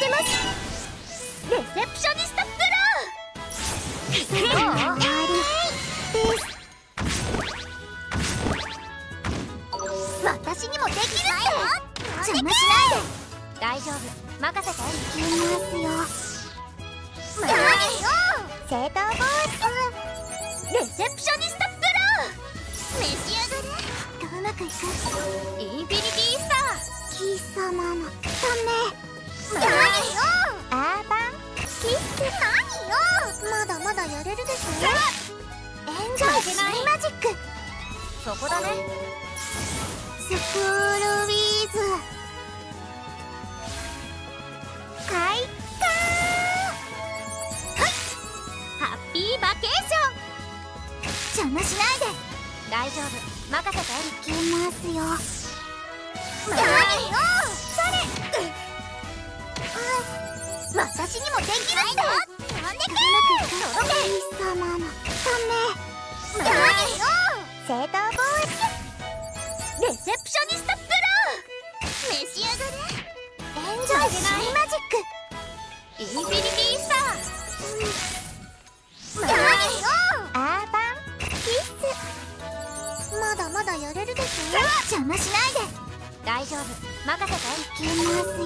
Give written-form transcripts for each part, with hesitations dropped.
してます。レセプショニストプロ。終わりです。私にもできるって。邪魔しないで。大丈夫、任せて。いきますよ。何よ。正当防衛。レセプショニストプロ。召し上がれ。きっとうまくいく。インフィニティスター。貴様のため。何よ。アーバンキッス。何よ。まだまだやれるでしょ。エンジョイシーマジック。そこだね。スクールウィーズ開花。はい、ハッピーバケーション。邪魔しないで。大丈夫、任せて。いきますよ。何よ。それ。私にもできるんだ。飛んでけ。届け。貴様のため。何よ。正当防衛。レセプショニストプロ。召し上がれ。エンジョイシーマジック。インフィニティスター。何よ。アーバンキッス。まだまだやれるでしょ。邪魔しないで。大丈夫、任せて。いきますよ。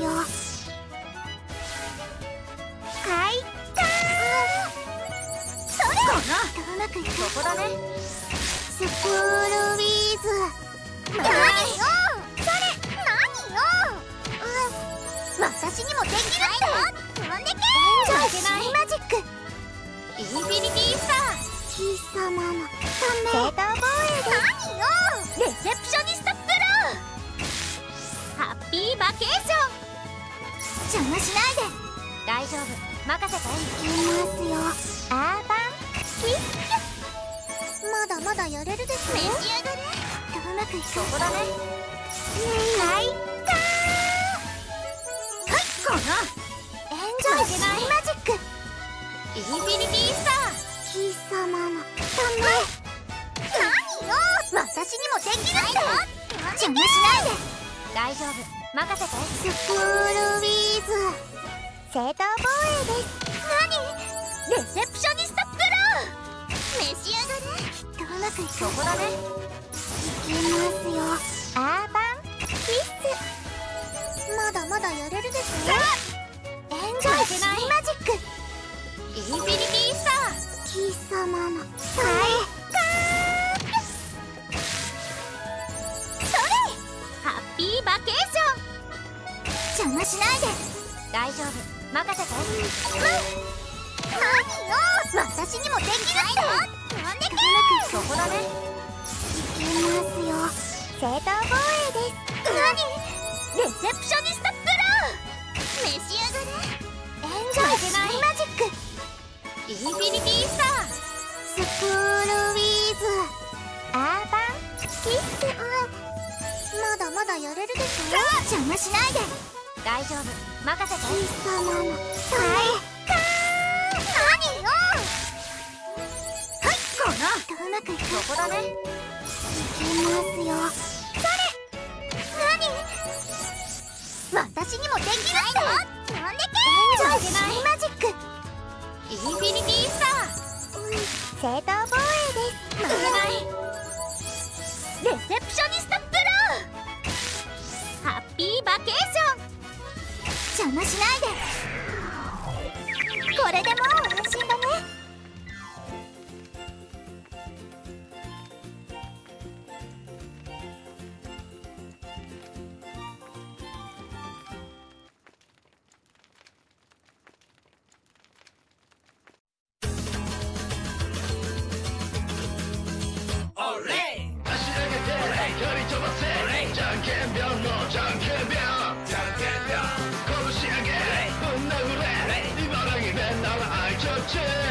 開花。それ。うまくいく。ここだね。スクールウィーズ。何よ。それ。何よ。私にもできるって。飛んでけ。エンジョイシーマジック。インフィニティスター。貴様のため。正当防衛です。何よ。レセプショニストプロ。ハッピーバケーション。邪魔しないで。大丈夫、任せて。いきますよ。アーバンキッス。まだまだやれるでしょ。召し上がれ。うまくいく。そこだね。開花。はい、このエンジョイシーマジック。インフィニティスター。貴様のため。何よ。私にもできるんだ。邪魔しないで。大丈夫、任せて。スクールウィーズ正当防衛です。何。レセプショニストプロ。召し上がれ。きっとうまくいく。そこだね。いきますよ。アーバンキッス。まだまだやれるでしょ。エンジョイシーマジック。インフィニティスター。貴様の開花。それ。ハッピーバケーション。邪魔しないで。大丈夫、任せて。何よ。私にもできるって。飛んでけ。そこだね。いきますよ。正当防衛です。何。レセプショニストプロ。召し上がれ。エンジョイシーマジック。インフィニティスター。スクールウィーズアーバンキッス。まだまだやれるでしょ。邪魔しないで。大丈夫、任せて。貴様の開花。何よ。はい、このうまくいく。そこだね。いきますよ。それ。何。私にもできるって。飛んでけ。エンジョイシーマジック。インフィニティスター。正当防衛です。負けない。レセプショニストプロ。ハッピーバケーション。邪魔しないで。これでもう安心だね。 拳上げぶん殴れ茨城弁なら愛ちょち